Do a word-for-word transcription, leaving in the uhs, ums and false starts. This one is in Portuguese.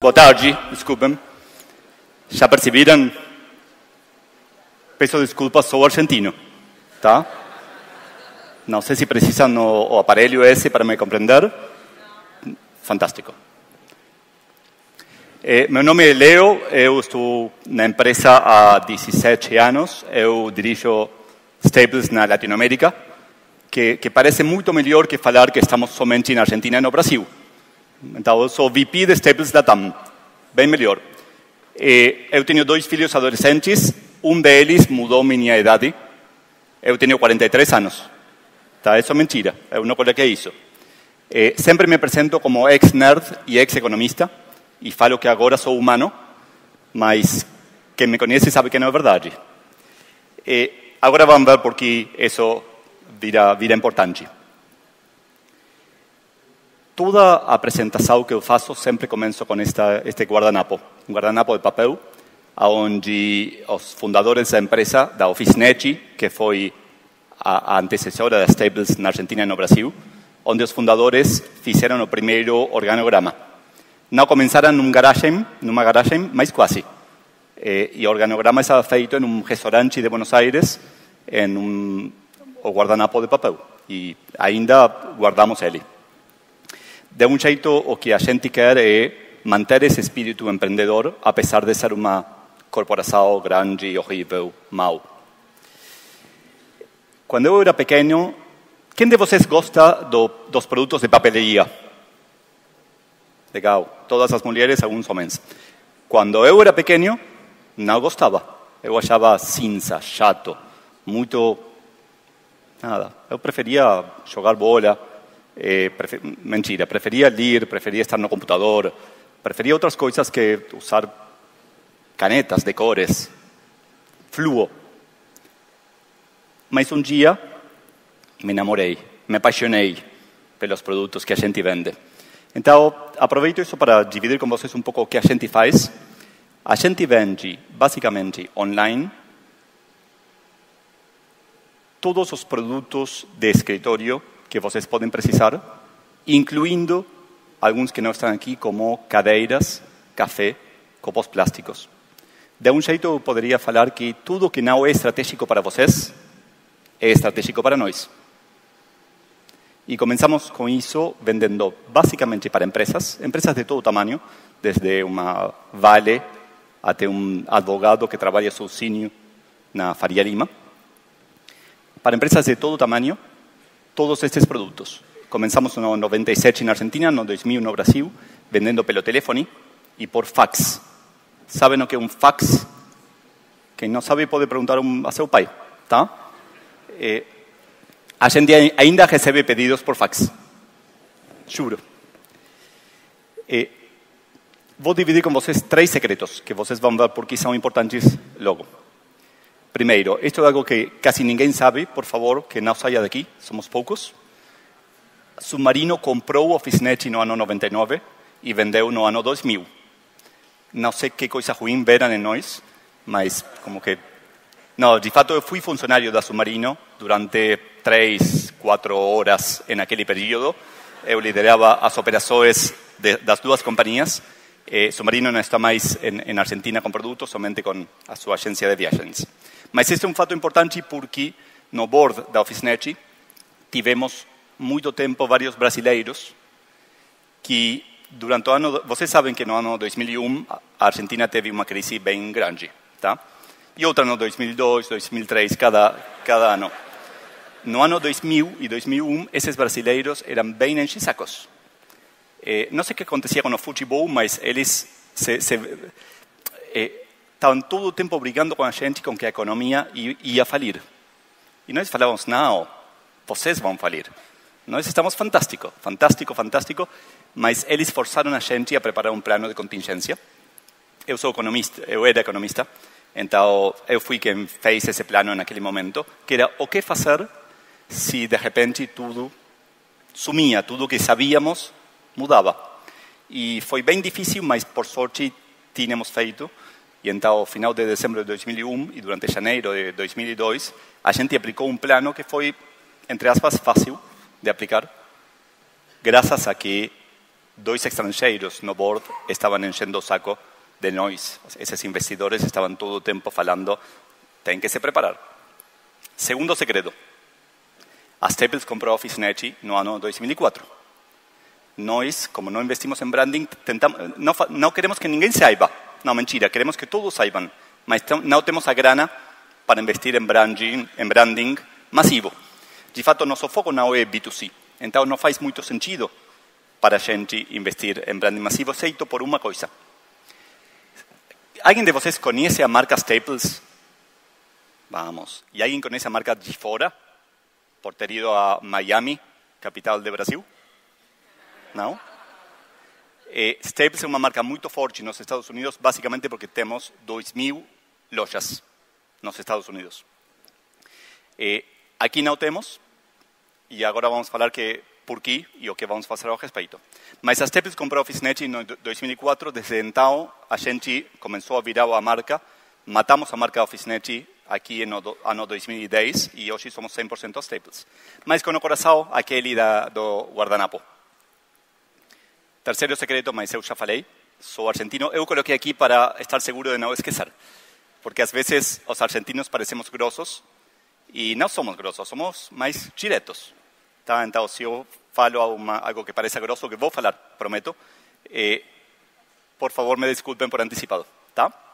Boa tarde, desculpem. Já perceberam? Peço desculpas, sou argentino, tá? Não sei se precisam o, o aparelho esse para me compreender. Fantástico. Eh, meu nome é Leo, eu estou na empresa há dezessete anos. Eu dirijo Staples na Latinoamérica, que, que parece muito melhor que falar que estamos somente na Argentina e no Brasil. Então, eu sou V P de Staples Latam, bem melhor. Eh, eu tenho dois filhos adolescentes, um deles mudou minha idade. Eu tenho quarenta e três anos. Tá? Isso é mentira, eu não coloquei isso. Eh, sempre me apresento como ex-nerd e ex-economista, e falo que agora sou humano, mas quem me conhece sabe que não é verdade. Eh, agora vamos ver por que isso vira, vira importante. Toda a apresentação que eu faço sempre começo com esta, este guardanapo, um guardanapo de papel, onde os fundadores da empresa, da Officenet, que foi a, a antecessora da Staples na Argentina e no Brasil, onde os fundadores fizeram o primeiro organograma. Não começaram num garagem, numa garagem, mas quase. E, e o organograma estava feito em um restaurante de Buenos Aires, em um, o guardanapo de papel. E ainda guardamos ele. De um jeito, o que a gente quer é manter esse espírito empreendedor, apesar de ser uma corporação grande, horrível, mau. Quando eu era pequeno, quem de vocês gosta do, dos produtos de papelaria? Legal. Todas as mulheres, alguns homens. Quando eu era pequeno, não gostava. Eu achava cinza, chato, muito... Nada. Eu preferia jogar bola. Eh, prefer... Mentira. Preferia ler, preferia estar no computador. Preferia outras coisas que usar canetas de cores. Fluo. Mas um dia me enamorei, me apaixonei pelos produtos que a gente vende. Então, aproveito isso para dividir com vocês um pouco o que a gente faz. A gente vende, basicamente, online, todos os produtos de escritório que vocês podem precisar, incluindo alguns que não estão aqui, como cadeiras, café, copos plásticos. De um jeito, eu poderia falar que tudo que não é estratégico para vocês é estratégico para nós. E começamos com isso vendendo basicamente para empresas, empresas de todo tamanho, desde uma Vale até um advogado que trabalha sozinho na Faria Lima. Para empresas de todo tamanho, todos estes produtos. Começamos no noventa e sete na Argentina, no dois mil no Brasil, vendendo pelo telefone e por fax. Sabem o que é um fax? Quem não sabe pode perguntar a seu pai, tá? Eh, a gente ainda recebe pedidos por fax. Juro. Eh, vou dividir com vocês três secretos, que vocês vão ver por que são importantes logo. Primeiro, isto é algo que quase ninguém sabe, por favor, que não saia daqui, somos poucos. Submarino comprou o Officenet no ano noventa e nove e vendeu no ano dois mil. Não sei que coisa ruim veram em nós, mas como que... Não, de fato, eu fui funcionário da Submarino durante três, quatro horas naquele período. Eu liderava as operações de, das duas companhias. Eh, Submarino não está mais em Argentina com produtos, somente com a sua agência de viagens. Mas este é um fato importante porque no board da Officenet tivemos muito tempo vários brasileiros que durante o ano... Vocês sabem que no ano dois mil e um a Argentina teve uma crise bem grande, tá? E outra no dois mil e dois, dois mil e três, cada, cada ano. No ano dois mil e dois mil e um, esses brasileiros eram bem enche-sacos. Eh, não sei o que acontecia com o futebol, mas eles se, se, eh, estavam todo o tempo brigando com a gente com que a economia ia falir. E nós falávamos, não, vocês vão falir. Nós estamos fantástico, fantástico, fantástico, mas eles forçaram a gente a preparar um plano de contingência. Eu sou economista, eu era economista, então eu fui quem fez esse plano naquele momento, que era o que fazer se de repente tudo sumia, tudo que sabíamos mudava. E foi bem difícil, mas por sorte tínhamos feito. E então, ao final de dezembro de dois mil e um e durante janeiro de dois mil e dois, a gente aplicou um plano que foi, entre aspas, fácil de aplicar, graças a que dois estrangeiros no board estaban enchendo o saco de nós. Esos investidores estaban todo el tiempo falando, tem que se preparar. Segundo segredo. A Staples comprou a OfficeNet no ano dois mil e quatro. Nós, como não investimos em branding, tentamos, não, não queremos que ninguém saiba. Não, mentira, queremos que todos saibam. Mas não temos a grana para investir em branding, em branding massivo. De fato, nosso foco não é B dois C. Então, não faz muito sentido para a gente investir em branding massivo, exceto por uma coisa. Alguém de vocês conhece a marca Staples? Vamos. E alguém conhece a marca de fora? Por ter ido a Miami, capital de Brasil? Não? Eh, Staples é uma marca muito forte nos Estados Unidos, basicamente porque temos dois mil lojas nos Estados Unidos. Eh, aqui não temos, e agora vamos falar que por quê e o que vamos fazer ao respeito. Mas a Staples comprou a OfficeNet em dois mil e quatro, desde então a gente começou a virar a marca, matamos a marca OfficeNet aqui no ano dois mil e dez e hoje somos cem por cento Staples. Mas com o coração aquele da, do guardanapo. Terceiro segredo, mas eu já falei, sou argentino. Eu coloquei aqui para estar seguro de não esquecer. Porque às vezes os argentinos parecemos grossos e não somos grossos, somos mais diretos. Tá? Então, se eu falo uma, algo que pareça grosso, que vou falar, prometo, eh, por favor, me desculpem por anticipado. Tá?